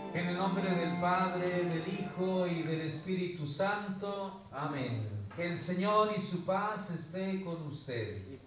En el nombre del Padre, del Hijo y del Espíritu Santo. Amén. Que el Señor y su paz esté con ustedes.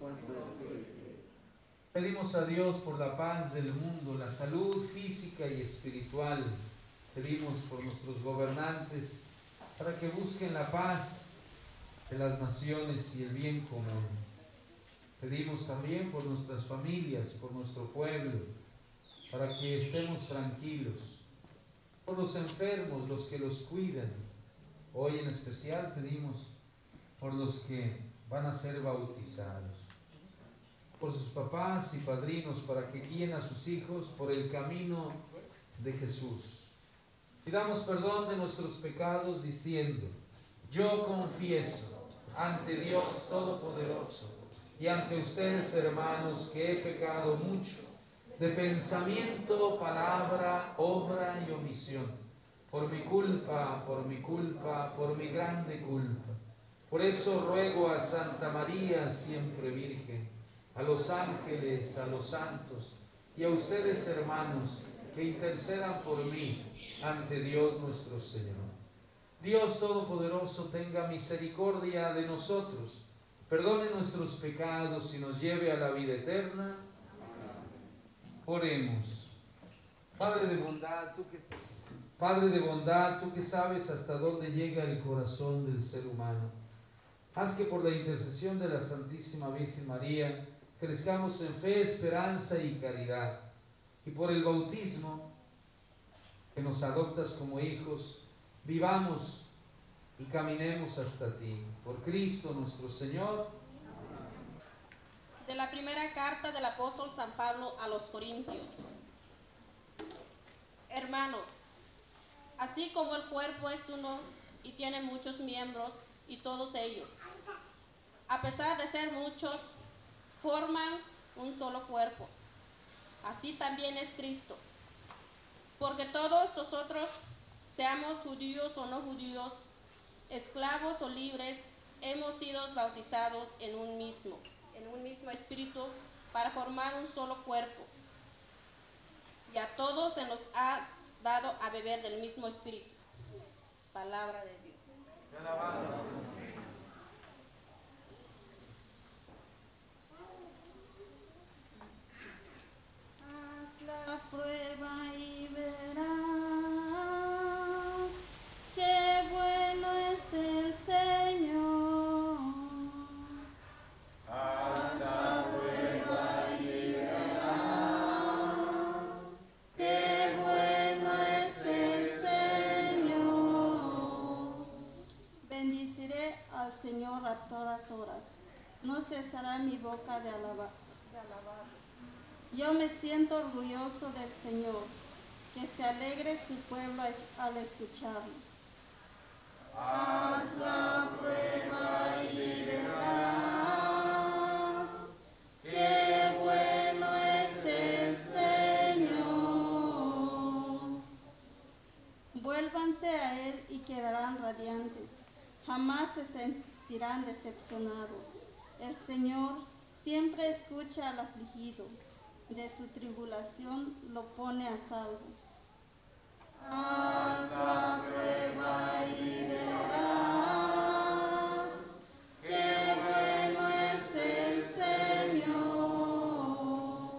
Pedimos a Dios por la paz del mundo, la salud física y espiritual. Pedimos por nuestros gobernantes para que busquen la paz de las naciones y el bien común. Pedimos también por nuestras familias, por nuestro pueblo, para que estemos tranquilos. Por los enfermos, los que los cuidan. Hoy en especial pedimos por los que van a ser bautizados, por sus papás y padrinos, para que guíen a sus hijos por el camino de Jesús. Pidamos perdón de nuestros pecados diciendo: yo confieso ante Dios Todopoderoso y ante ustedes, hermanos, que he pecado mucho de pensamiento, palabra, obra y omisión, por mi culpa, por mi grande culpa. Por eso ruego a Santa María, siempre Virgen, a los ángeles, a los santos y a ustedes, hermanos, que intercedan por mí ante Dios nuestro Señor. Dios Todopoderoso tenga misericordia de nosotros, perdone nuestros pecados y nos lleve a la vida eterna. Oremos. Padre de bondad, tú que sabes hasta dónde llega el corazón del ser humano, haz que por la intercesión de la Santísima Virgen María crezcamos en fe, esperanza y caridad, y por el bautismo que nos adoptas como hijos, vivamos y caminemos hasta ti. Por Cristo nuestro Señor. De la primera carta del apóstol San Pablo a los Corintios. Hermanos, así como el cuerpo es uno y tiene muchos miembros, y todos ellos, a pesar de ser muchos, forman un solo cuerpo. Así también es Cristo. Porque todos nosotros, seamos judíos o no judíos, esclavos o libres, hemos sido bautizados en un mismo espíritu para formar un solo cuerpo. Y a todos se nos ha dado a beber del mismo espíritu. Palabra de Dios. Te alabamos. Haz la prueba y verás qué bueno es el Señor. Haz la prueba y verás qué bueno es el Señor. Bendiciré al Señor a todas horas. No cesará mi boca de alabar. Yo me siento orgulloso del Señor, que se alegre su pueblo al escucharlo. Haz la prueba y verás qué bueno es el Señor. Vuélvanse a Él y quedarán radiantes, jamás se sentirán decepcionados. El Señor siempre escucha al afligido, de su tribulación lo pone a salvo. Haz la prueba y verás qué bueno es el Señor.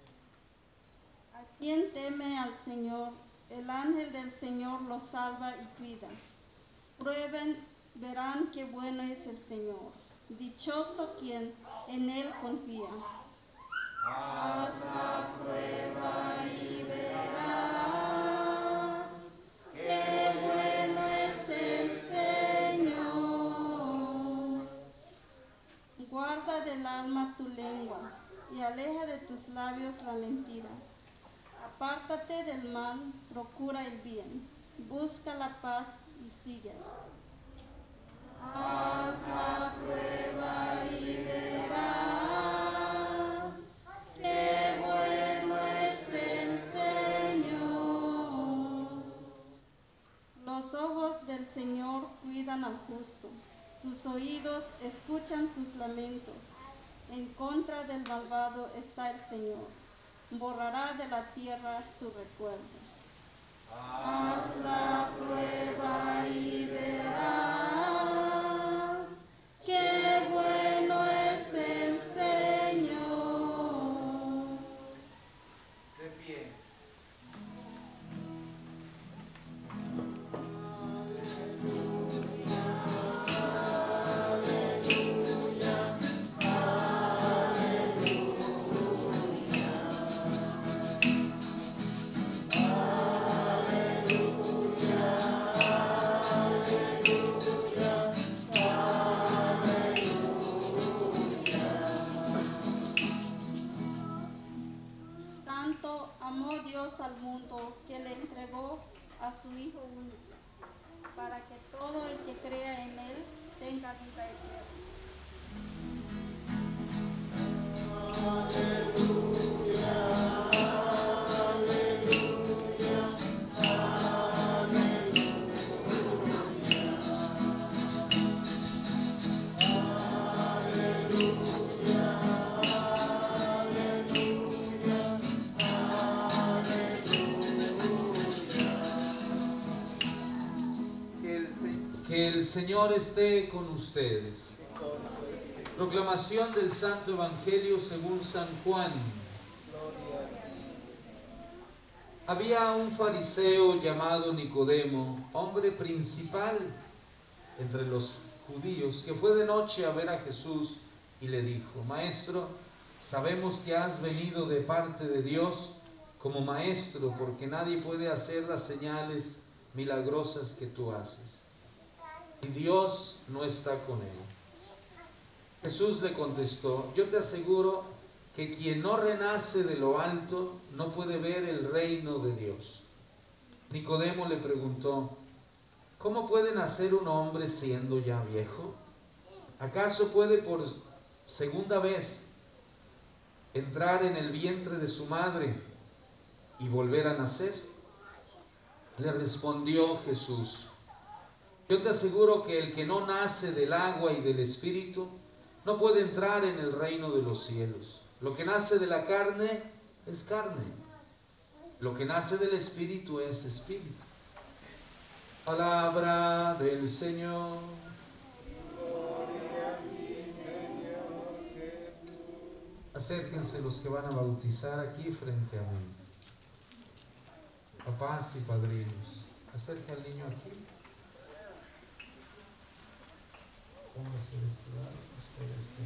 A quien teme al Señor, el ángel del Señor lo salva y cuida. Prueben, verán qué bueno es el Señor. Dichoso quien en Él confía. Haz la prueba y verás qué bueno es el Señor. Guarda del alma tu lengua y aleja de tus labios la mentira. Apártate del mal, procura el bien, busca la paz y síguela. Haz la prueba y verás qué bueno es el Señor. Los ojos del Señor cuidan al justo, sus oídos escuchan sus lamentos. En contra del malvado está el Señor, borrará de la tierra su recuerdo. Haz la prueba y verás qué bueno es el Señor. De pie. Tanto amó Dios al mundo que le entregó a su Hijo único, para que todo el que crea en Él tenga vida eterna. Que el Señor esté con ustedes. Proclamación del Santo Evangelio según San Juan. Había un fariseo llamado Nicodemo, hombre principal entre los judíos, que fue de noche a ver a Jesús y le dijo: Maestro, sabemos que has venido de parte de Dios como maestro, porque nadie puede hacer las señales milagrosas que tú haces si Dios no está con él. Jesús le contestó: yo te aseguro que quien no renace de lo alto no puede ver el reino de Dios. Nicodemo le preguntó: ¿cómo puede nacer un hombre siendo ya viejo? ¿Acaso puede por segunda vez entrar en el vientre de su madre y volver a nacer? Le respondió Jesús: yo te aseguro que el que no nace del agua y del Espíritu no puede entrar en el reino de los cielos. Lo que nace de la carne es carne, lo que nace del Espíritu es Espíritu. Palabra del Señor. Gloria a ti, Señor Jesús. Acérquense los que van a bautizar aquí frente a mí. Papás y padrinos, acerca al niño aquí. Póngase de este lado, usted de este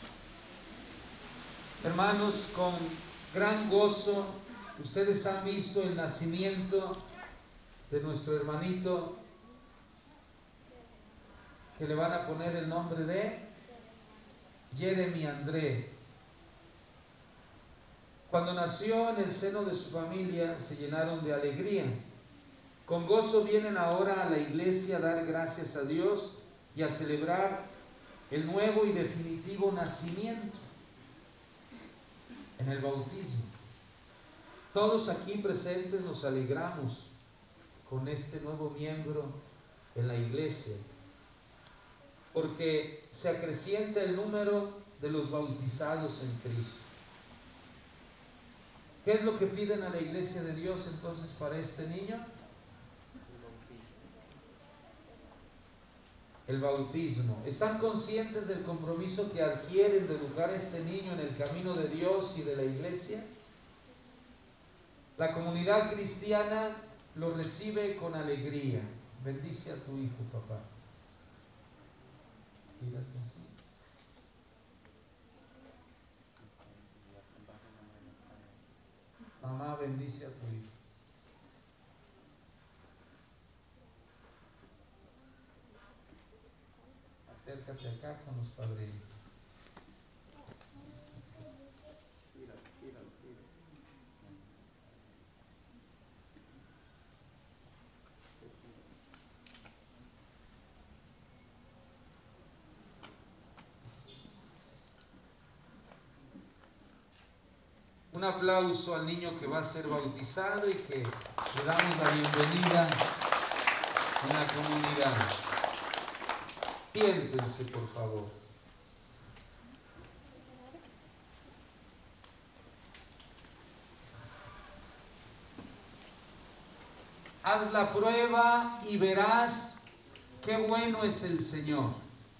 lado. Hermanos, con gran gozo, ustedes han visto el nacimiento de nuestro hermanito, que le van a poner el nombre de Jeremy André. Cuando nació en el seno de su familia, se llenaron de alegría. Con gozo vienen ahora a la iglesia a dar gracias a Dios y a celebrar el nuevo y definitivo nacimiento en el bautismo. Todos aquí presentes nos alegramos con este nuevo miembro en la iglesia, porque se acrecienta el número de los bautizados en Cristo. ¿Qué es lo que piden a la iglesia de Dios entonces para este niño? El bautismo. ¿Están conscientes del compromiso que adquieren de educar a este niño en el camino de Dios y de la iglesia? La comunidad cristiana lo recibe con alegría. Bendice a tu hijo, papá. Mírate así. Mamá, bendice a tu hijo. Acércate acá con los padrinos. Un aplauso al niño que va a ser bautizado y que le damos la bienvenida en la comunidad. Siéntense, por favor. haz la prueba y verás qué bueno es el Señor.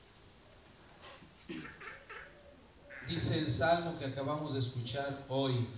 Dice el salmo que acabamos de escuchar hoy.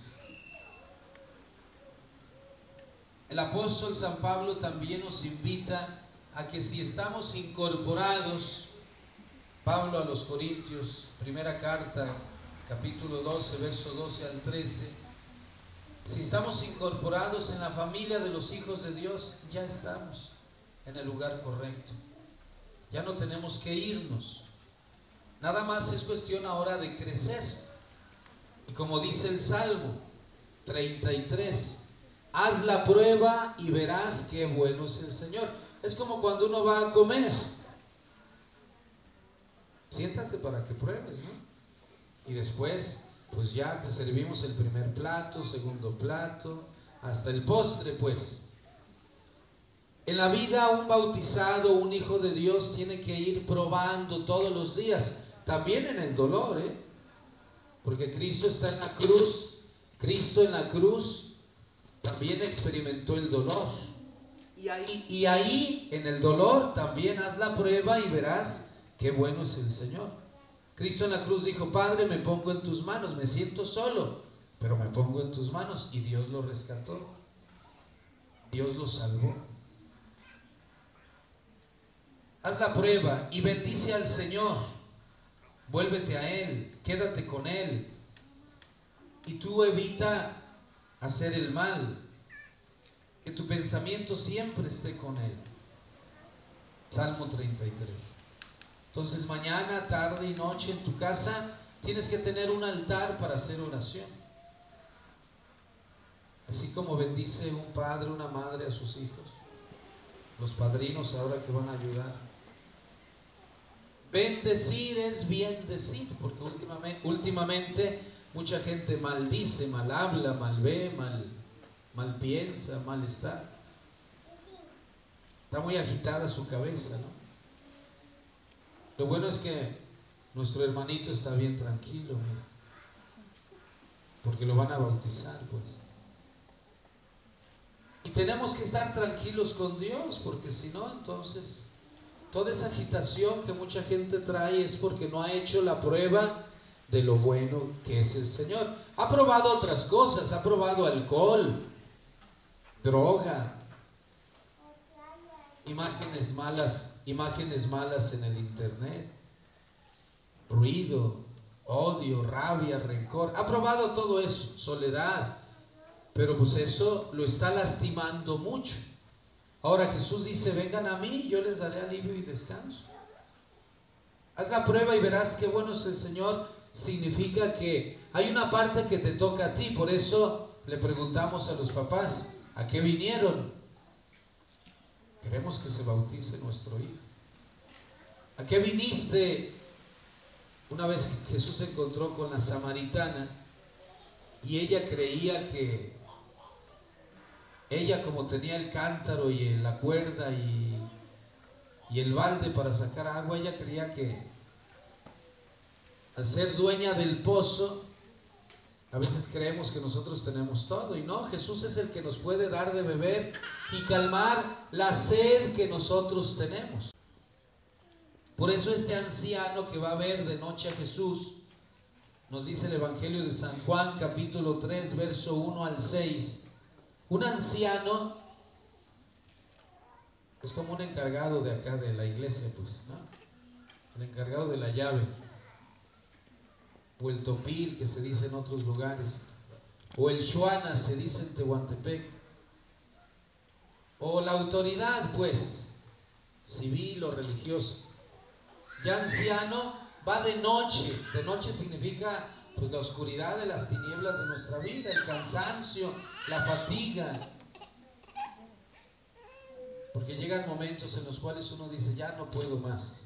El apóstol San Pablo también nos invita a que si estamos incorporados, Pablo a los Corintios, primera carta, capítulo 12, verso 12 al 13, si estamos incorporados en la familia de los hijos de Dios, ya estamos en el lugar correcto. Ya no tenemos que irnos. Nada más es cuestión ahora de crecer. Y como dice el Salmo 33, haz la prueba y verás qué bueno es el Señor. Es como cuando uno va a comer. Siéntate para que pruebes, ¿no? Y después, pues ya te servimos el primer plato, segundo plato, hasta el postre, pues. En la vida, un bautizado, un hijo de Dios, tiene que ir probando todos los días. También en el dolor, porque Cristo está en la cruz. Cristo en la cruz también experimentó el dolor. Y ahí en el dolor también haz la prueba y verás qué bueno es el Señor. Cristo en la cruz dijo: Padre, me pongo en tus manos, me siento solo, pero me pongo en tus manos. Y Dios lo rescató, Dios lo salvó. Haz la prueba y bendice al Señor. Vuélvete a Él, quédate con Él. Y tú evita hacer el mal. Que tu pensamiento siempre esté con Él. Salmo 33. Entonces mañana, tarde y noche en tu casa tienes que tener un altar para hacer oración. Así como bendice un padre, una madre a sus hijos, los padrinos ahora que van a ayudar. Bendecir es bien decir, porque últimamente mucha gente maldice, mal habla, mal ve, mal piensa, mal está. Está muy agitada su cabeza, ¿no? Lo bueno es que nuestro hermanito está bien tranquilo, mira, porque lo van a bautizar, pues. Y tenemos que estar tranquilos con Dios, porque si no, entonces toda esa agitación que mucha gente trae es porque no ha hecho la prueba de lo bueno que es el Señor. Ha probado otras cosas, ha probado alcohol, droga, imágenes malas en el internet, ruido, odio, rabia, rencor. Ha probado todo eso, soledad, pero pues eso lo está lastimando mucho. Ahora Jesús dice: vengan a mí, yo les daré alivio y descanso. Haz la prueba y verás qué bueno es el Señor. Significa que hay una parte que te toca a ti. Por eso le preguntamos a los papás: ¿a qué vinieron? Queremos que se bautice nuestro hijo. ¿A qué viniste? Una vez Jesús se encontró con la samaritana y ella creía que ella, como tenía el cántaro y la cuerda y el balde para sacar agua, ella creía que al ser dueña del pozo, a veces creemos que nosotros tenemos todo, y no, Jesús es el que nos puede dar de beber y calmar la sed que nosotros tenemos. Por eso este anciano que va a ver de noche a Jesús, nos dice el Evangelio de San Juan, capítulo 3, verso 1 al 6, un anciano es como un encargado de acá de la iglesia, pues, ¿no? El encargado de la llave, o el topil, que se dice en otros lugares, o el Xuana, se dice en Tehuantepec, o la autoridad, pues, civil o religiosa. Ya anciano va de noche. De noche significa pues la oscuridad de las tinieblas de nuestra vida, el cansancio, la fatiga. Porque llegan momentos en los cuales uno dice: ya no puedo más.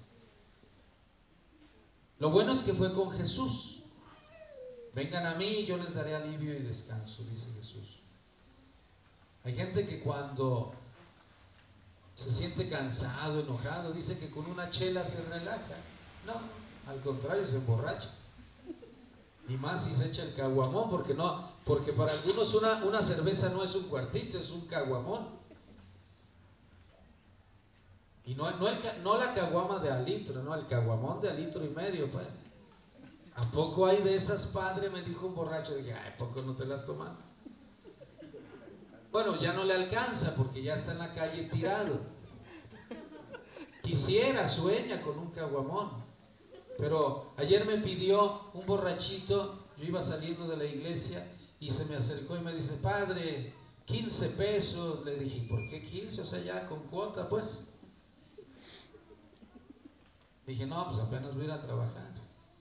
Lo bueno es que fue con Jesús. Vengan a mí y yo les daré alivio y descanso, dice Jesús. Hay gente que cuando se siente cansado, enojado, dice que con una chela se relaja. No, al contrario, se emborracha. Y más si se echa el caguamón, porque para algunos una cerveza no es un cuartito, es un caguamón. Y no la caguama de al litro, no, el caguamón de al litro y medio, pues. ¿A poco hay de esas, padre? Me dijo un borracho. Dije, ¿a poco no te las toman? Bueno, ya no le alcanza porque ya está en la calle tirado. Quisiera, sueña con un caguamón. Pero ayer me pidió un borrachito, yo iba saliendo de la iglesia y se me acercó y me dice, padre, 15 pesos. Le dije, ¿por qué 15? O sea, ya con cuota, pues. Dije, no, pues apenas voy a ir a trabajar.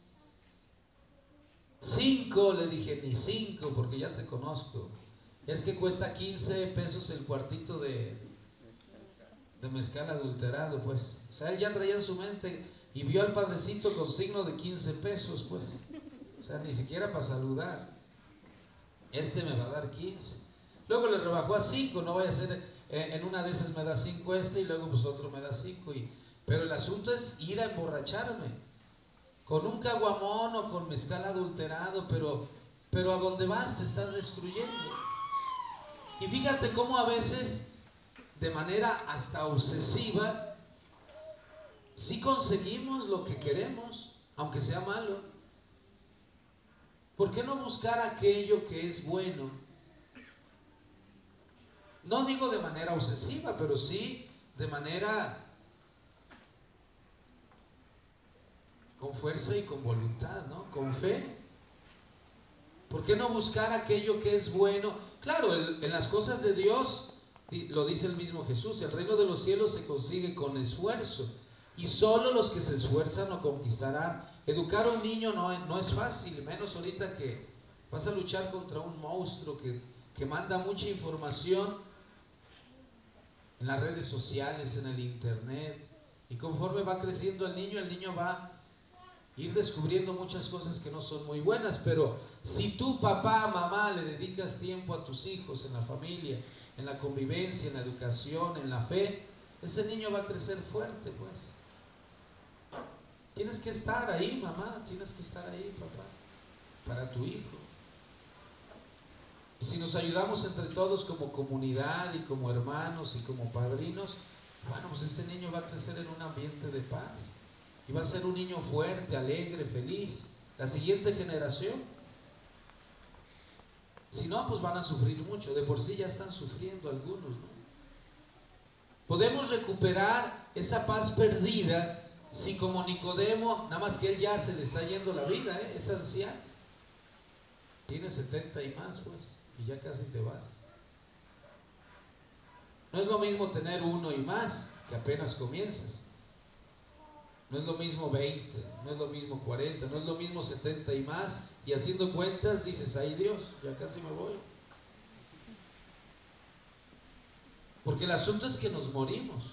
5, le dije, ni 5, porque ya te conozco. Es que cuesta 15 pesos el cuartito de mezcal adulterado, pues. O sea, él ya traía en su mente y vio al padrecito con signo de 15 pesos, pues. O sea, ni siquiera para saludar. Este me va a dar 15. Luego le rebajó a 5, no vaya a ser, en una de esas me da 5 y luego pues otro me da 5. Pero el asunto es ir a emborracharme. Con un caguamón o con mezcal adulterado, pero a donde vas te estás destruyendo. Y fíjate cómo a veces, de manera hasta obsesiva, sí conseguimos lo que queremos, aunque sea malo. ¿Por qué no buscar aquello que es bueno? No digo de manera obsesiva, pero sí de manera con fuerza y con voluntad, ¿no? Con fe. ¿Por qué no buscar aquello que es bueno? Claro, en las cosas de Dios, lo dice el mismo Jesús, el reino de los cielos se consigue con esfuerzo. Y solo los que se esfuerzan lo conquistarán. Educar a un niño no es fácil, menos ahorita que vas a luchar contra un monstruo que manda mucha información en las redes sociales, en el internet. Y conforme va creciendo el niño va ir descubriendo muchas cosas que no son muy buenas. Pero si tú, papá, mamá, le dedicas tiempo a tus hijos, en la familia, en la convivencia, en la educación, en la fe, ese niño va a crecer fuerte, pues. Tienes que estar ahí, mamá, tienes que estar ahí, papá, para tu hijo. Y si nos ayudamos entre todos como comunidad y como hermanos y como padrinos, bueno, pues ese niño va a crecer en un ambiente de paz. Y va a ser un niño fuerte, alegre, feliz. La siguiente generación. Si no, pues van a sufrir mucho. De por sí ya están sufriendo algunos, ¿no? Podemos recuperar esa paz perdida si como Nicodemo, nada más que él ya se le está yendo la vida, es anciano. Tiene 70 y más, pues, y ya casi te vas. No es lo mismo tener 1 y más, que apenas comienzas. No es lo mismo 20, no es lo mismo 40, no es lo mismo 70 y más. Y haciendo cuentas dices, ay Dios, ya casi me voy. Porque el asunto es que nos morimos.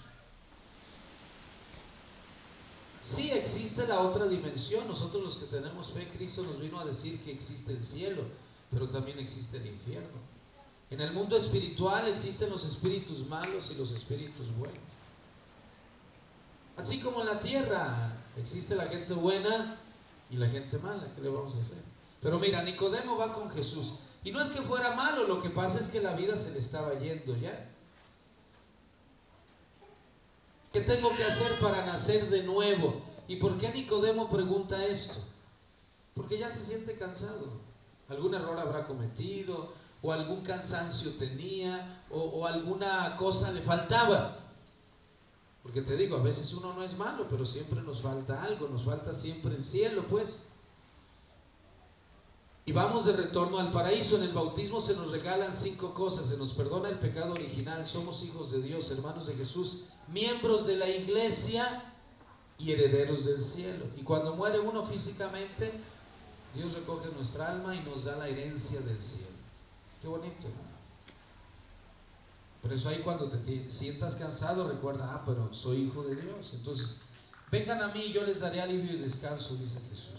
Sí existe la otra dimensión. Nosotros los que tenemos fe, Cristo nos vino a decir que existe el cielo, pero también existe el infierno. En el mundo espiritual existen los espíritus malos y los espíritus buenos. Así como en la tierra existe la gente buena y la gente mala. ¿Qué le vamos a hacer? Pero mira, Nicodemo va con Jesús. Y no es que fuera malo, lo que pasa es que la vida se le estaba yendo ya. ¿Qué tengo que hacer para nacer de nuevo? ¿Y por qué Nicodemo pregunta esto? Porque ya se siente cansado. Algún error habrá cometido, o algún cansancio tenía, o alguna cosa le faltaba. Porque te digo, a veces uno no es malo, pero siempre nos falta algo, nos falta siempre el cielo, pues. Y vamos de retorno al paraíso. En el bautismo se nos regalan 5 cosas. Se nos perdona el pecado original, somos hijos de Dios, hermanos de Jesús, miembros de la iglesia y herederos del cielo. Y cuando muere uno físicamente, Dios recoge nuestra alma y nos da la herencia del cielo. Qué bonito, ¿no? Por eso ahí cuando te sientas cansado, recuerda, pero soy hijo de Dios. Entonces, vengan a mí y yo les daré alivio y descanso, dice Jesús.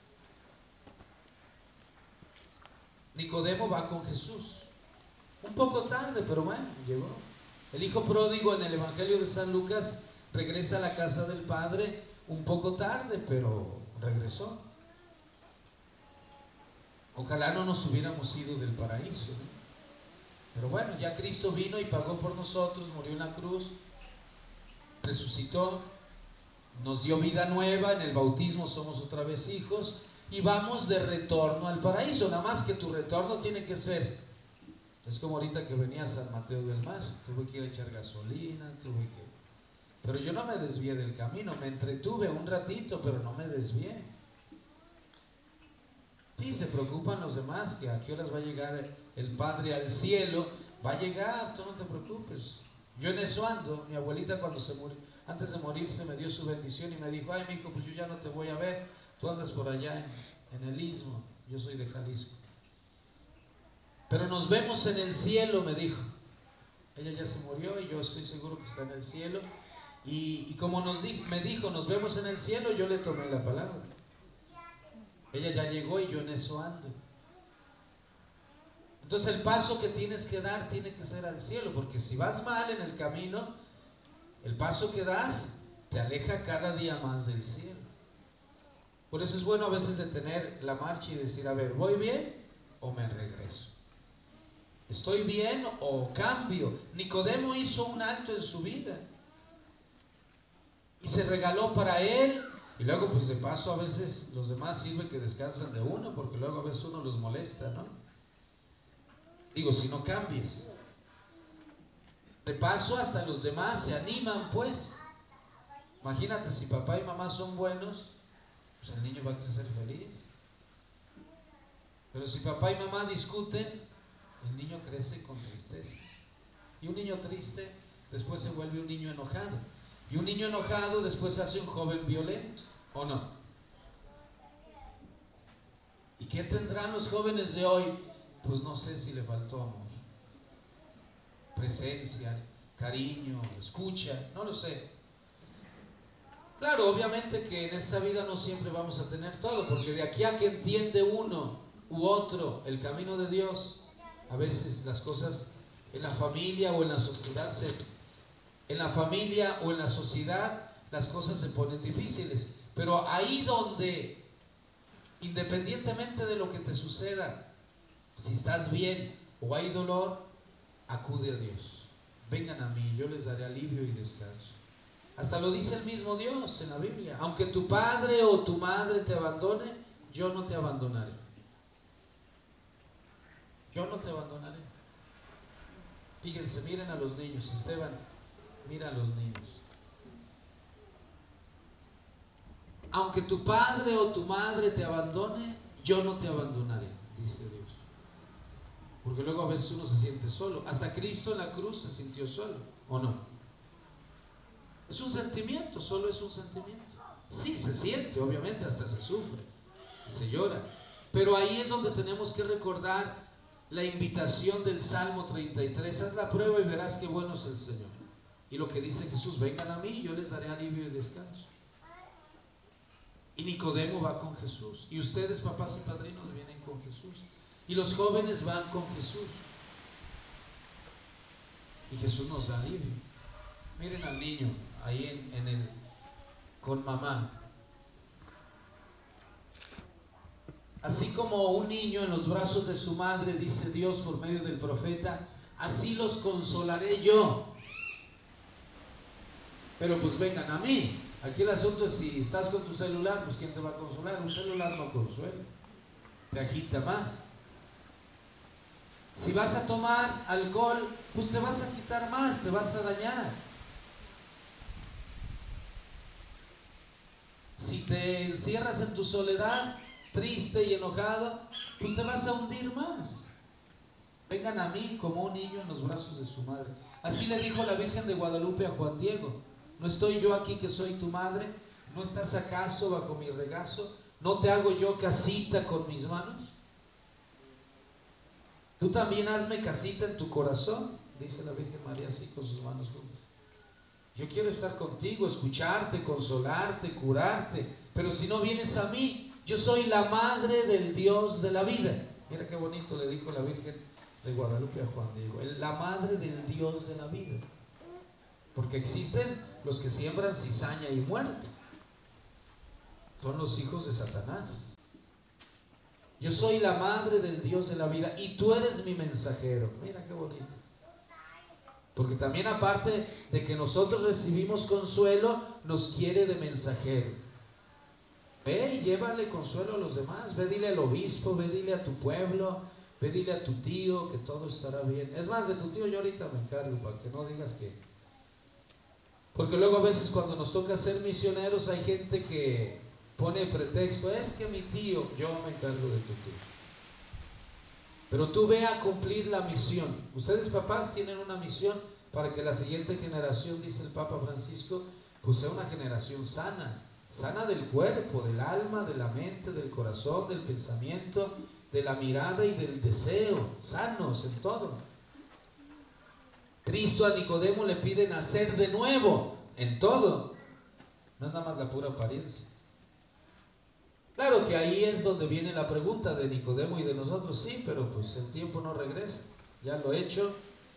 Nicodemo va con Jesús. Un poco tarde, pero bueno, llegó. El hijo pródigo en el Evangelio de San Lucas regresa a la casa del padre un poco tarde, pero regresó. Ojalá no nos hubiéramos ido del paraíso, ¿no? Pero bueno, ya Cristo vino y pagó por nosotros, murió en la cruz. resucitó, nos dio vida nueva, en el bautismo somos otra vez hijos y vamos de retorno al paraíso. Nada más que tu retorno tiene que ser, es como ahorita que venía a San Mateo del Mar, tuve que ir a echar gasolina, pero yo no me desvié del camino, me entretuve un ratito, pero no me desvié. Sí, se preocupan los demás, que a qué horas va a llegar el Padre al cielo. Va a llegar, tú no te preocupes. Yo en eso ando. Mi abuelita cuando se murió, antes de morirse, me dio su bendición y me dijo: ay, mijo, pues yo ya no te voy a ver, tú andas por allá en el Istmo, yo soy de Jalisco, pero nos vemos en el cielo, me dijo. Ella ya se murió y yo estoy seguro que está en el cielo. Y como me dijo, nos vemos en el cielo, yo le tomé la palabra. Ella ya llegó y yo en eso ando. Entonces el paso que tienes que dar tiene que ser al cielo, porque si vas mal en el camino, el paso que das te aleja cada día más del cielo. Por eso es bueno a veces detener la marcha y decir: a ver, ¿voy bien o me regreso? ¿Estoy bien o cambio? Nicodemo hizo un alto en su vida y se regaló para él. Y luego pues de paso a veces los demás sirve que descansan de uno, porque luego a veces uno los molesta, ¿no? Digo, si no cambies. De paso hasta los demás se animan, pues. Imagínate, si papá y mamá son buenos, pues el niño va a crecer feliz. Pero si papá y mamá discuten, el niño crece con tristeza. Y un niño triste después se vuelve un niño enojado. Y un niño enojado después se hace un joven violento, ¿o no? ¿Y qué tendrán los jóvenes de hoy? Pues no sé si le faltó amor, presencia, cariño, escucha, no lo sé. Claro, obviamente que en esta vida no siempre vamos a tener todo, porque de aquí a que entiende uno u otro el camino de Dios, a veces las cosas en la familia o en la sociedad las cosas se ponen difíciles. Pero ahí donde, independientemente de lo que te suceda, si estás bien o hay dolor, acude a Dios. Vengan a mí, yo les daré alivio y descanso. Hasta lo dice el mismo Dios en la Biblia: aunque tu padre o tu madre te abandone, yo no te abandonaré. Yo no te abandonaré. Fíjense, miren a los niños. Esteban, mira a los niños. Aunque tu padre o tu madre te abandone, yo no te abandonaré, dice Dios. Porque luego a veces uno se siente solo. Hasta Cristo en la cruz se sintió solo, ¿o no? Es un sentimiento, solo es un sentimiento. Sí, se siente, obviamente, hasta se sufre, se llora. Pero ahí es donde tenemos que recordar la invitación del Salmo 33. Haz la prueba y verás qué bueno es el Señor. Y lo que dice Jesús: vengan a mí, yo les daré alivio y descanso. Y Nicodemo va con Jesús. Y ustedes, papás y padrinos, vienen con Jesús. Y los jóvenes van con Jesús. Y Jesús nos da alivio. Miren al niño ahí con mamá. Así como un niño en los brazos de su madre, dice Dios por medio del profeta, así los consolaré yo. Pero pues vengan a mí. Aquí el asunto es: si estás con tu celular, pues ¿quién te va a consolar? Un celular no consuela, te agita más. Si vas a tomar alcohol, pues te vas a agitar más, te vas a dañar. Si te encierras en tu soledad, triste y enojado, pues te vas a hundir más. Vengan a mí como un niño en los brazos de su madre. Así le dijo la Virgen de Guadalupe a Juan Diego: ¿no estoy yo aquí que soy tu madre? ¿No estás acaso bajo mi regazo? ¿No te hago yo casita con mis manos? Tú también hazme casita en tu corazón, dice la Virgen María así con sus manos juntas. Yo quiero estar contigo, escucharte, consolarte, curarte. Pero si no vienes a mí, yo soy la madre del Dios de la vida. Mira qué bonito le dijo la Virgen de Guadalupe a Juan Diego: la madre del Dios de la vida. Porque existen los que siembran cizaña y muerte. Son los hijos de Satanás. Yo soy la madre del Dios de la vida y tú eres mi mensajero. Mira qué bonito. Porque también aparte de que nosotros recibimos consuelo, nos quiere de mensajero. Ve y llévale consuelo a los demás. Ve, dile al obispo, ve, dile a tu pueblo, ve, dile a tu tío que todo estará bien. Es más, de tu tío yo ahorita me encargo, para que no digas que... Porque luego a veces cuando nos toca ser misioneros hay gente que pone pretexto, es que mi tío, yo me encargo de tu tío. Pero tú ve a cumplir la misión. Ustedes papás tienen una misión para que la siguiente generación, dice el Papa Francisco, pues sea una generación sana, sana del cuerpo, del alma, de la mente, del corazón, del pensamiento, de la mirada y del deseo, sanos en todo. Cristo a Nicodemo le pide nacer de nuevo en todo, no es nada más la pura apariencia. Claro que ahí es donde viene la pregunta de Nicodemo y de nosotros, sí, pero pues el tiempo no regresa, ya lo hecho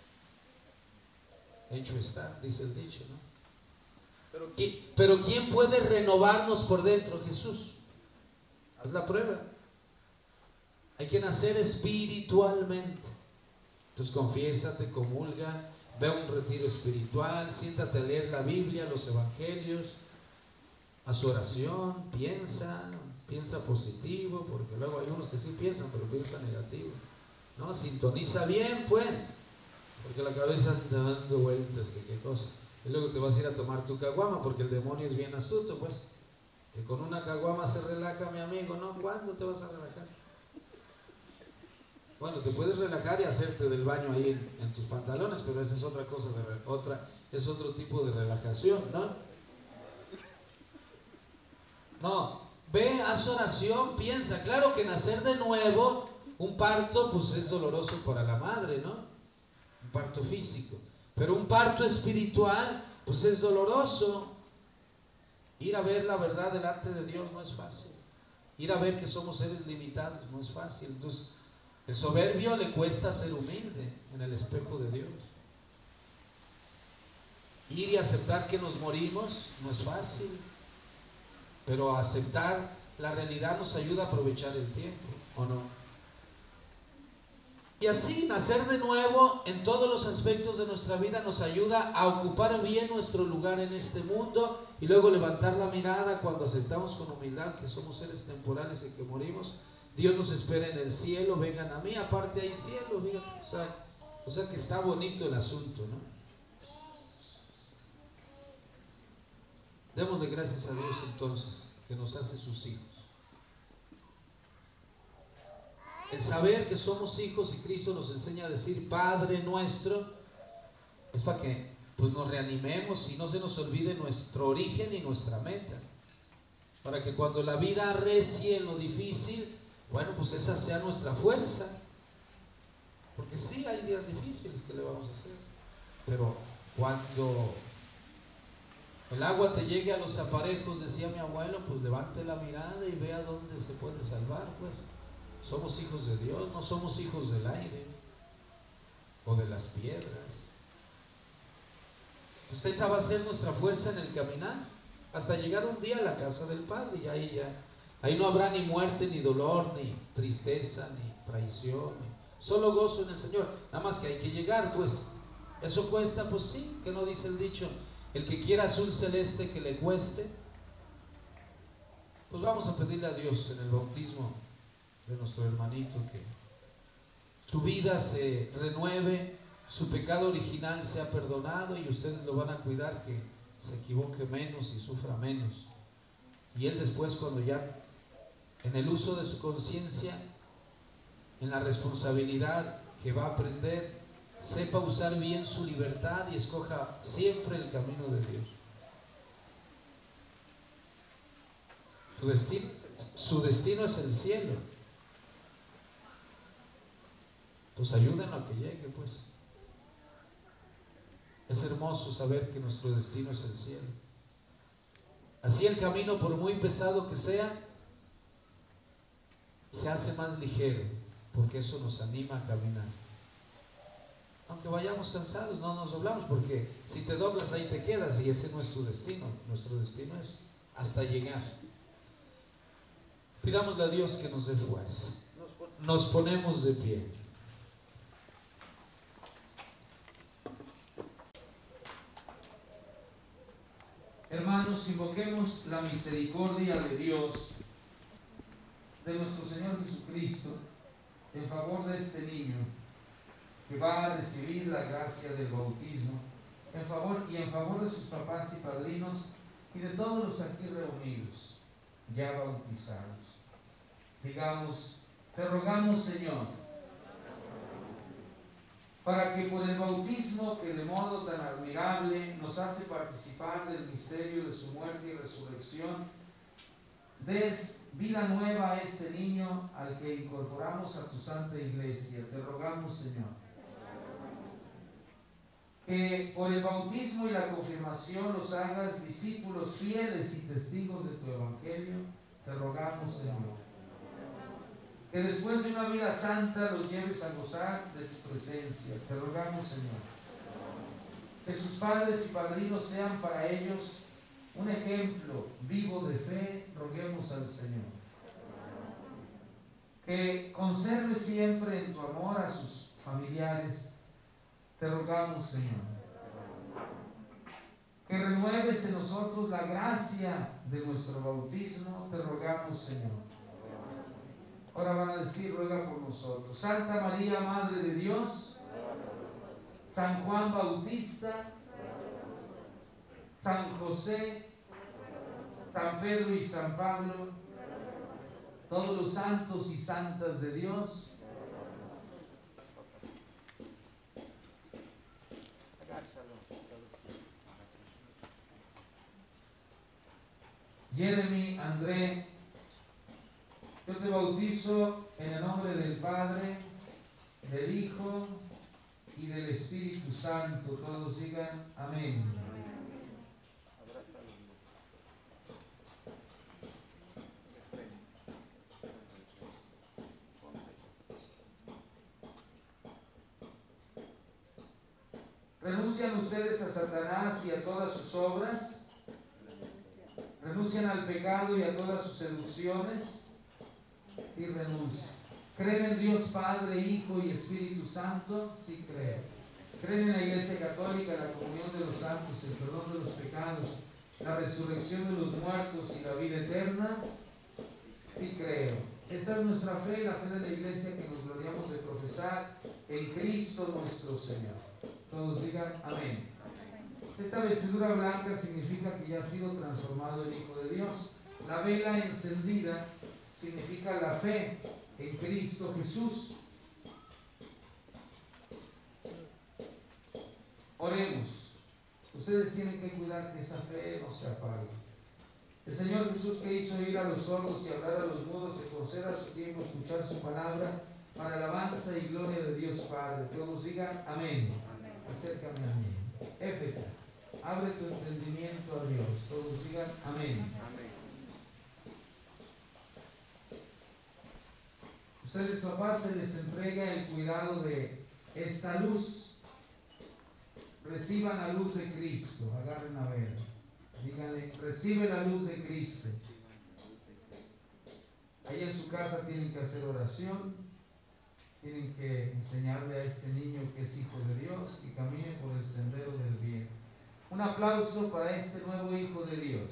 está, dice el dicho, ¿no? Pero ¿quién puede renovarnos por dentro? Jesús. Haz la prueba. Hay que nacer espiritualmente. Entonces confiésate, comulga, ve a un retiro espiritual, siéntate a leer la Biblia, los evangelios, haz oración, piensa positivo, porque luego hay unos que sí piensan, pero piensan negativo, ¿no? Sintoniza bien, pues, porque la cabeza anda dando vueltas, que qué cosa. Y luego te vas a ir a tomar tu caguama, porque el demonio es bien astuto, pues, que con una caguama se relaja, mi amigo, ¿no? ¿Cuándo te vas a relajar? Bueno, te puedes relajar y hacerte del baño ahí en tus pantalones, pero esa es otra cosa, es otro tipo de relajación, ¿no? No, ve, haz oración, piensa. Claro que nacer de nuevo, un parto, pues es doloroso para la madre, ¿no? Un parto físico. Pero un parto espiritual, pues es doloroso. Ir a ver la verdad delante de Dios no es fácil. Ir a ver que somos seres limitados no es fácil. Entonces, el soberbio le cuesta ser humilde en el espejo de Dios. Ir y aceptar que nos morimos no es fácil. Pero aceptar la realidad nos ayuda a aprovechar el tiempo, ¿o no? Y así, nacer de nuevo en todos los aspectos de nuestra vida nos ayuda a ocupar bien nuestro lugar en este mundo y luego levantar la mirada cuando aceptamos con humildad que somos seres temporales y que morimos. Dios nos espera en el cielo, vengan a mí, aparte hay cielo, fíjate, o sea que está bonito el asunto, ¿no? Démosle gracias a Dios entonces, que nos hace sus hijos. El saber que somos hijos y Cristo nos enseña a decir Padre nuestro, es para que pues nos reanimemos y no se nos olvide nuestro origen y nuestra meta. Para que cuando la vida arrecie en lo difícil, bueno, pues esa sea nuestra fuerza. Porque sí, hay días difíciles, ¿qué le vamos a hacer? Pero cuando el agua te llegue a los aparejos, decía mi abuelo, pues levante la mirada y vea dónde se puede salvar, pues. Somos hijos de Dios, no somos hijos del aire o de las piedras. Pues esa va a ser nuestra fuerza en el caminar hasta llegar un día a la casa del Padre y ahí no habrá ni muerte, ni dolor, ni tristeza, ni traición, solo gozo en el Señor. Nada más que hay que llegar, pues. ¿Eso cuesta? Pues sí, que no dice el dicho, el que quiera azul celeste que le cueste. Pues vamos a pedirle a Dios en el bautismo de nuestro hermanito que su vida se renueve, su pecado original sea perdonado y ustedes lo van a cuidar, que se equivoque menos y sufra menos. Y él después, cuando ya en el uso de su conciencia, en la responsabilidad que va a aprender, sepa usar bien su libertad y escoja siempre el camino de Dios. Su destino es el cielo. Pues ayúdenlo a que llegue, pues. Es hermoso saber que nuestro destino es el cielo. Así el camino, por muy pesado que sea, se hace más ligero, porque eso nos anima a caminar. Aunque vayamos cansados, no nos doblamos, porque si te doblas ahí te quedas y ese no es tu destino. Nuestro destino es hasta llegar. Pidámosle a Dios que nos dé fuerza. Nos ponemos de pie. hermanos, invoquemos la misericordia de Dios, de nuestro Señor Jesucristo, en favor de este niño que va a recibir la gracia del bautismo, en favor de sus papás y padrinos y de todos los aquí reunidos, ya bautizados. Digamos: te rogamos, Señor, para que por el bautismo que de modo tan admirable nos hace participar del misterio de su muerte y resurrección, des vida nueva a este niño al que incorporamos a tu santa iglesia. Te rogamos, Señor, que por el bautismo y la confirmación los hagas discípulos fieles y testigos de tu evangelio. Te rogamos, Señor, que después de una vida santa los lleves a gozar de tu presencia. Te rogamos, Señor, que sus padres y padrinos sean para ellos un ejemplo vivo de fe. Roguemos al Señor que conserve siempre en tu amor a sus familiares. Te rogamos, Señor, que renueves en nosotros la gracia de nuestro bautismo. Te rogamos, Señor. Ahora van a decir: ruega por nosotros. Santa María, Madre de Dios, San Juan Bautista, San José, San Pedro y San Pablo, todos los santos y santas de Dios, Jeremy, André, yo te bautizo en el nombre del Padre, del Hijo y del Espíritu Santo. Todos digan amén. ¿Renuncian ustedes a Satanás y a todas sus obras? ¿Renuncian al pecado y a todas sus seducciones? Sí, renuncian. ¿Creen en Dios Padre, Hijo y Espíritu Santo? Sí, creo. ¿Creen en la Iglesia Católica, la comunión de los santos, el perdón de los pecados, la resurrección de los muertos y la vida eterna? Sí, creo. Esta es nuestra fe, la fe de la Iglesia que nos gloriamos de profesar en Cristo nuestro Señor. Todos digan amén. Esta vestidura blanca significa que ya ha sido transformado en Hijo de Dios. La vela encendida significa la fe en Cristo Jesús. Oremos. Ustedes tienen que cuidar que esa fe no se apague. El Señor Jesús, que hizo oír a los sordos y hablar a los mudos, te conceda a su tiempo escuchar su palabra para alabanza y gloria de Dios Padre. Todos digan amén. Acércame a mí. Éfeta, abre tu entendimiento a Dios. Todos digan amén. Ustedes, papás, se les entrega el cuidado de esta luz. Reciban la luz de Cristo. Agarren a ver. Díganle: recibe la luz de Cristo. Ahí en su casa tienen que hacer oración. Tienen que enseñarle a este niño que es hijo de Dios y camine por el sendero del bien. Un aplauso para este nuevo hijo de Dios.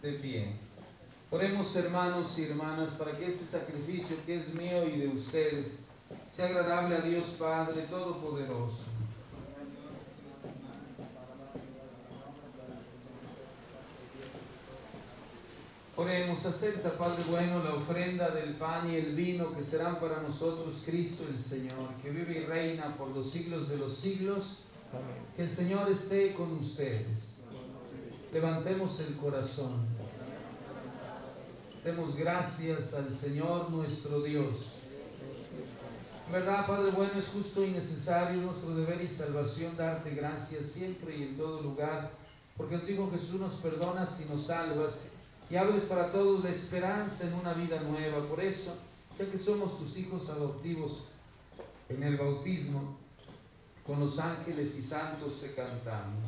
De pie. Oremos, hermanos y hermanas, para que este sacrificio que es mío y de ustedes sea agradable a Dios Padre Todopoderoso. Oremos, acepta, Padre bueno, la ofrenda del pan y el vino que serán para nosotros Cristo el Señor, que vive y reina por los siglos de los siglos. Amén. Que el Señor esté con ustedes. Levantemos el corazón. Demos gracias al Señor nuestro Dios. En verdad, Padre bueno, es justo y necesario, nuestro deber y salvación, darte gracias siempre y en todo lugar, porque en tu Hijo Jesús nos perdonas y nos salvas, y abres para todos la esperanza en una vida nueva. Por eso, ya que somos tus hijos adoptivos, en el bautismo, con los ángeles y santos te cantamos.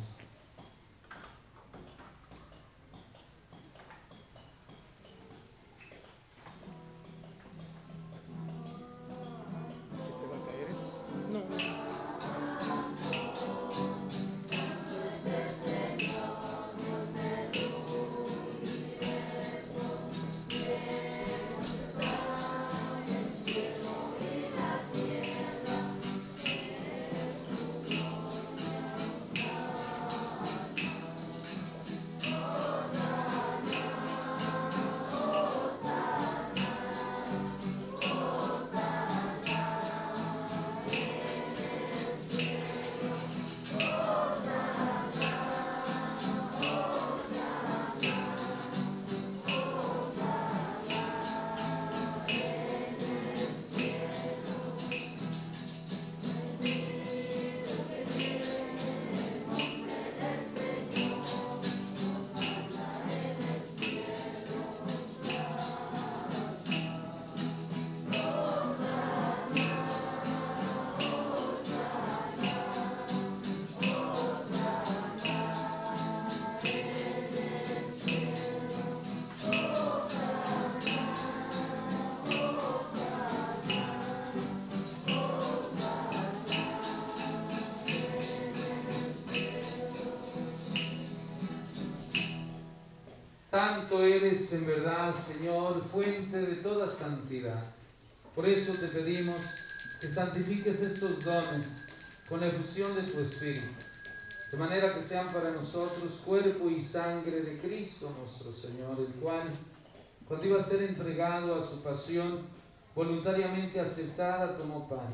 Santo eres en verdad, Señor, fuente de toda santidad. Por eso te pedimos que santifiques estos dones con la efusión de tu Espíritu, de manera que sean para nosotros cuerpo y sangre de Cristo nuestro Señor, el cual, cuando iba a ser entregado a su pasión, voluntariamente aceptada, tomó pan.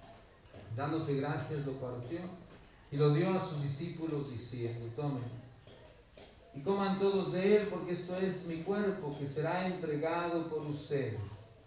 Dándote gracias, lo partió y lo dio a sus discípulos diciendo: tomen y coman todos de él, porque esto es mi cuerpo que será entregado por ustedes.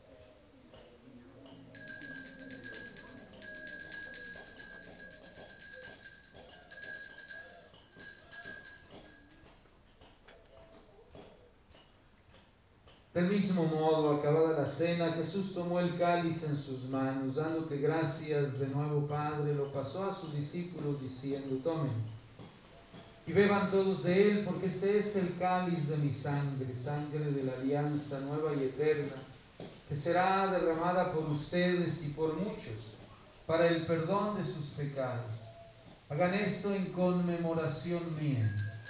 Del mismo modo, acabada la cena, Jesús tomó el cáliz en sus manos, dándote gracias de nuevo, Padre, lo pasó a sus discípulos diciendo: tomen y beban todos de él, porque este es el cáliz de mi sangre, sangre de la alianza nueva y eterna, que será derramada por ustedes y por muchos, para el perdón de sus pecados. Hagan esto en conmemoración mía.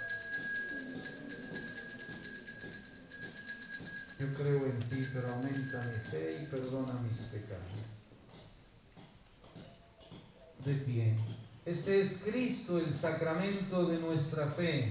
Yo creo en ti, pero aumenta mi fe y perdona mis pecados. De pie. Este es Cristo, el sacramento de nuestra fe.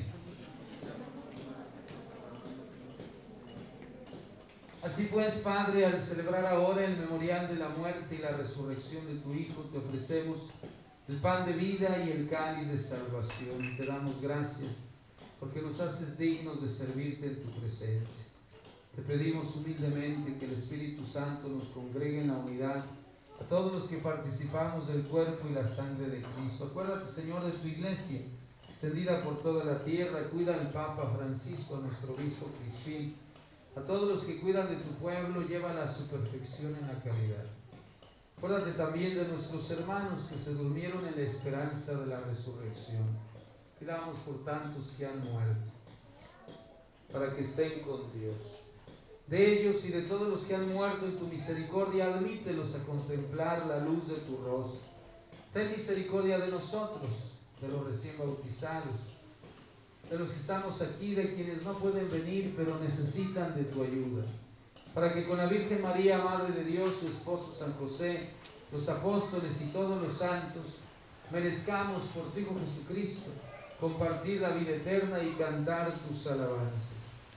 Así pues, Padre, al celebrar ahora el memorial de la muerte y la resurrección de tu Hijo, te ofrecemos el pan de vida y el cáliz de salvación. Y te damos gracias porque nos haces dignos de servirte en tu presencia. Te pedimos humildemente que el Espíritu Santo nos congregue en la unidad a todos los que participamos del cuerpo y la sangre de Cristo. Acuérdate, Señor, de tu iglesia, extendida por toda la tierra. Cuida al Papa Francisco, a nuestro obispo Crispín, a todos los que cuidan de tu pueblo, llévala a su perfección en la caridad. Acuérdate también de nuestros hermanos que se durmieron en la esperanza de la resurrección. Pidamos por tantos que han muerto, para que estén con Dios. De ellos y de todos los que han muerto en tu misericordia, admítelos a contemplar la luz de tu rostro. Ten misericordia de nosotros, de los recién bautizados, de los que estamos aquí, de quienes no pueden venir, pero necesitan de tu ayuda. Para que con la Virgen María, Madre de Dios, su esposo San José, los apóstoles y todos los santos, merezcamos por tu Hijo Jesucristo compartir la vida eterna y cantar tus alabanzas.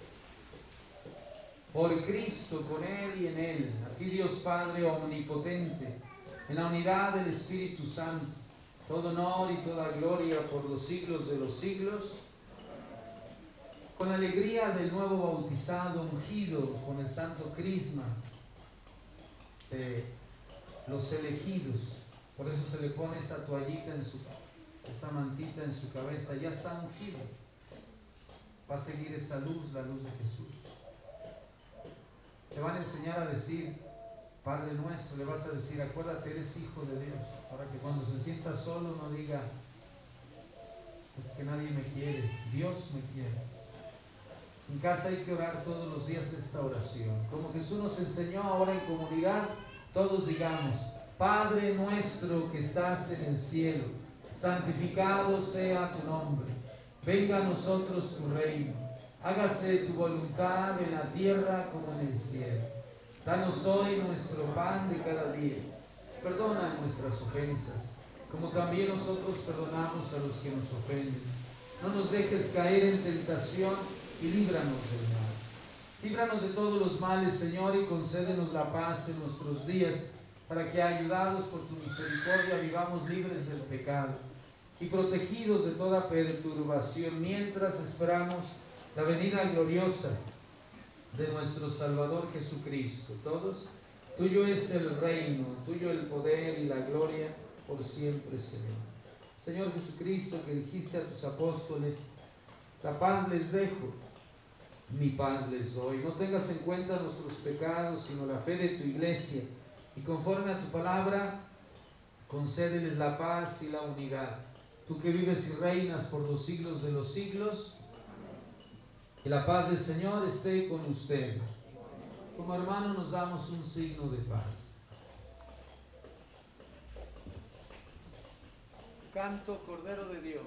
Por Cristo, con Él y en Él, a ti Dios Padre omnipotente, en la unidad del Espíritu Santo, todo honor y toda gloria por los siglos de los siglos, con la alegría del nuevo bautizado, ungido con el santo crisma de los elegidos. Por eso se le pone esa toallita, esa mantita en su cabeza. Ya está ungido. Va a seguir esa luz, la luz de Jesús. Te van a enseñar a decir, Padre nuestro, le vas a decir, acuérdate, eres hijo de Dios, para que cuando se sienta solo no diga, es que nadie me quiere, Dios me quiere. En casa hay que orar todos los días esta oración. Como Jesús nos enseñó ahora en comunidad, todos digamos, Padre nuestro que estás en el cielo, santificado sea tu nombre. Venga a nosotros tu reino. Hágase tu voluntad en la tierra como en el cielo. Danos hoy nuestro pan de cada día. Perdona nuestras ofensas, como también nosotros perdonamos a los que nos ofenden. No nos dejes caer en tentación y líbranos del mal. Líbranos de todos los males, Señor, y concédenos la paz en nuestros días, para que, ayudados por tu misericordia, vivamos libres del pecado y protegidos de toda perturbación, mientras esperamos la venida gloriosa de nuestro Salvador Jesucristo. Todos, tuyo es el reino, tuyo el poder y la gloria por siempre, Señor. Señor Jesucristo, que dijiste a tus apóstoles, la paz les dejo, mi paz les doy. No tengas en cuenta nuestros pecados, sino la fe de tu iglesia, y conforme a tu palabra, concédeles la paz y la unidad. Tú que vives y reinas por los siglos de los siglos, que la paz del Señor esté con ustedes. Como hermanos nos damos un signo de paz. Canto Cordero de Dios.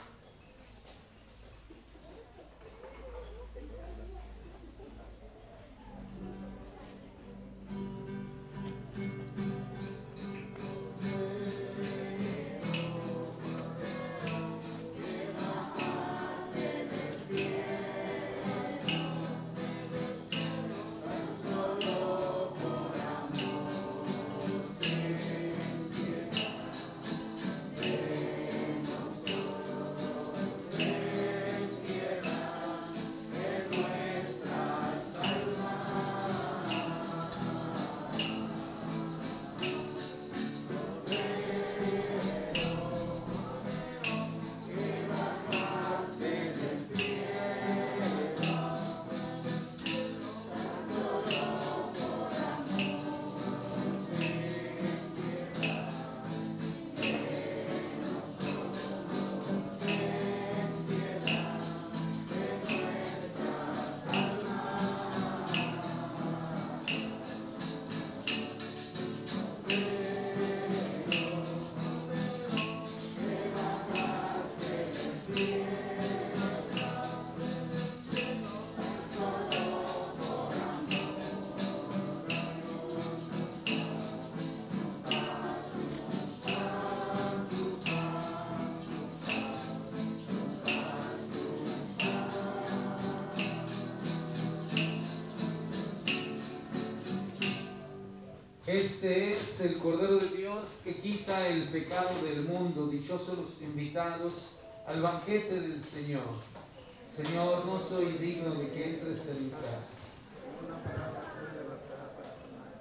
Este es el Cordero de Dios que quita el pecado del mundo. Dichosos los invitados al banquete del Señor. Señor, no soy digno de que entres en mi casa. Una palabra tuya bastará para sanar.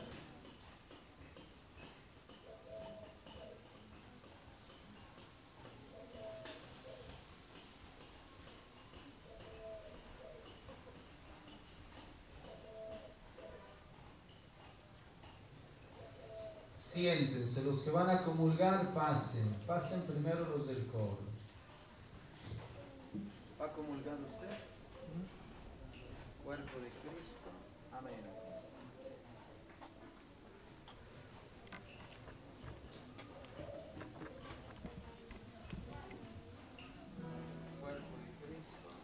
Siéntense, los que van a comulgar pasen primero los del coro. ¿Va a comulgar usted? Cuerpo de Cristo, amén. Cuerpo de Cristo.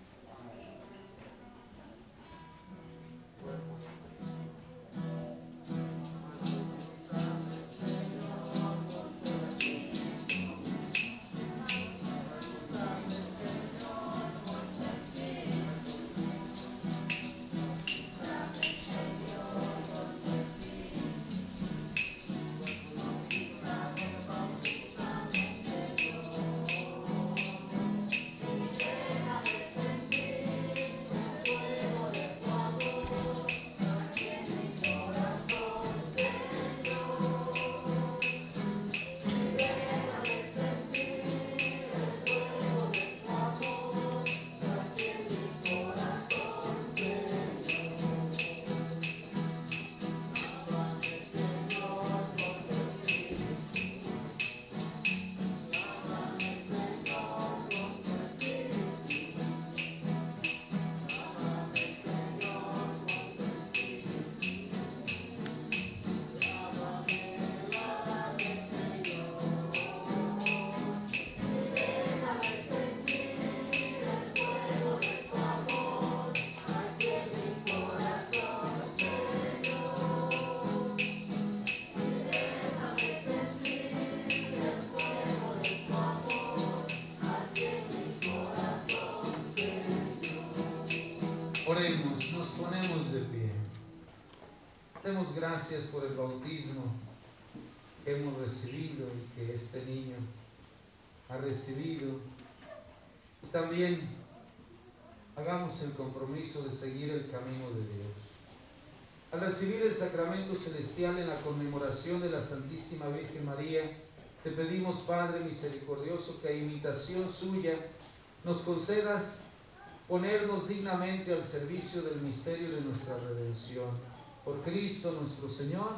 Demos gracias por el bautismo que hemos recibido y que este niño ha recibido. Y también hagamos el compromiso de seguir el camino de Dios. Al recibir el sacramento celestial en la conmemoración de la Santísima Virgen María, te pedimos, Padre misericordioso, que a imitación suya nos concedas ponernos dignamente al servicio del misterio de nuestra redención. Por Cristo nuestro Señor.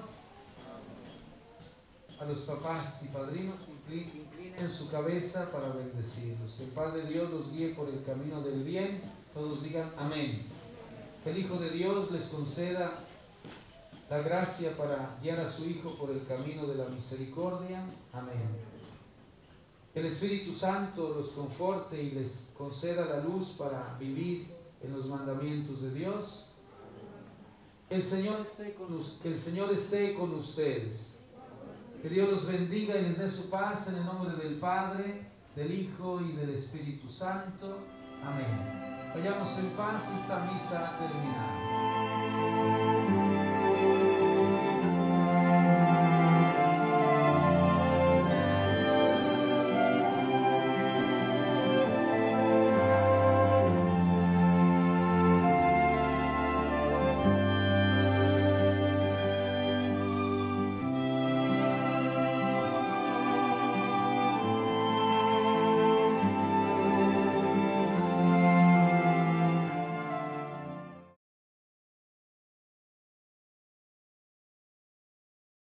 A los papás y padrinos, inclinen su cabeza para bendecirlos. Que el Padre Dios los guíe por el camino del bien. Todos digan amén. Que el Hijo de Dios les conceda la gracia para guiar a su Hijo por el camino de la misericordia. Amén. Que el Espíritu Santo los conforte y les conceda la luz para vivir en los mandamientos de Dios. Que el Señor esté con ustedes. Que Dios los bendiga y les dé su paz en el nombre del Padre, del Hijo y del Espíritu Santo. Amén. Vayamos en paz, esta misa ha terminado.